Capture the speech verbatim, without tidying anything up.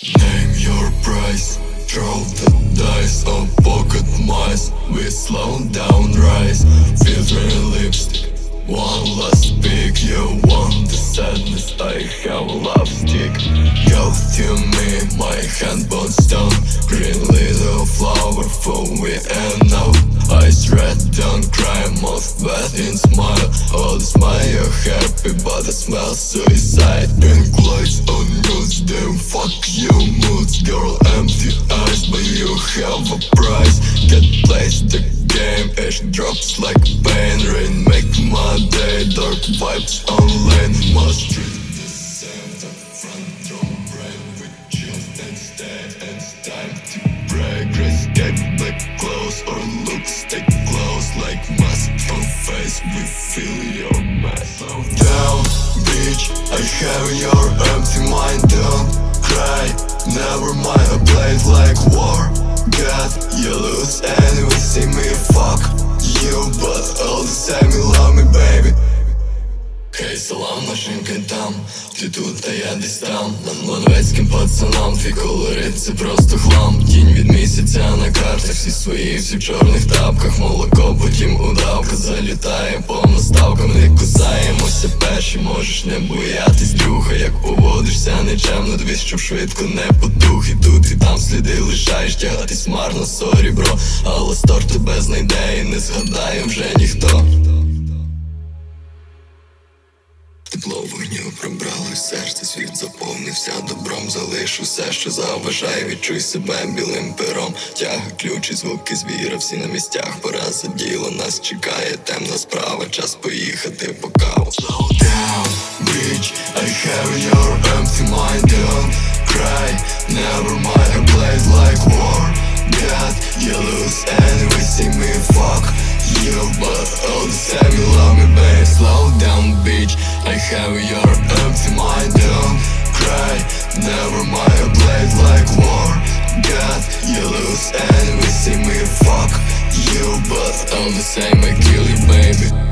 Name your price, throw the dice on pocket mice. We slow down, rise, filter lipstick. One last pick, you want the sadness, I have a love stick. Go to me, my hand bones stone. Green little flower for we and now. Eyes red, don't cry, mouth wet in smile. All the smile, you're happy, but I smell suicide. Pink lights on news, damn fuck you moods. Girl, empty eyes, but you have a price. Get placed the game, ash drops like pain. Rain make my day, dark vibes online. Must treat the same, the front row brain. We chill and stay, and it's time to break. Escape back close, or look, stay close. Like mask on face, we feel your mess. Down, bitch, I have your empty mind. Don't cry, never mind, I play it like war. God, you lose and you see me fuck you, but all the same you love me, baby. Хей, салам нашим кентам, ти тут, а я десь там. Лановецьким пацанам, твій колорит це просто хлам. Тінь від місяця на картах, всі свої, всі в чорних тапках. Молоко, потім удавка залітає по наставкам. Не кусаємося перші, можеш не боятись друга. Як поводишся нечемно, дивись, щоб швидко не потух. І тут, і там сліди лишаєш, тягатись марно, сорі, бро. Але стор тебе знайде і не згадає вже ніхто. Тепло вогню пробрало серце, світ заповнився добром. Залиш усе, що заважає, відчуй себе білим пером. Тяга, ключі, звуки звіра, всі на місцях. Пора за діло, нас чекає темна справа. Час поїхати по каву. Slow down, bitch, I have your empty mind. Don't cry, never mind, I play it like war. God, you lose and we see me fuck you, but all the same you love me, babe. Slow down, bitch, I have your empty mind. Don't cry, never mind, I play it like war. God, you lose and we see me fuck you, but all the same I kill you, baby.